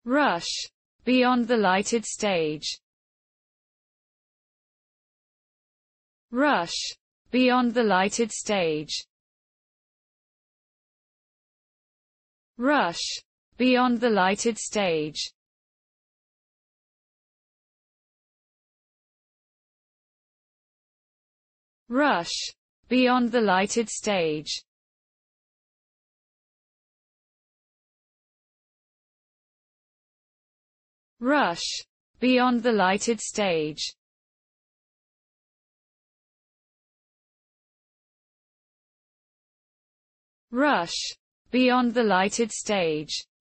Rush. Beyond the lighted stage. Rush. Beyond the lighted stage. Rush. Beyond the lighted stage. Rush. Beyond the lighted stage. Rush. Beyond the lighted stage. Rush. Beyond the lighted stage.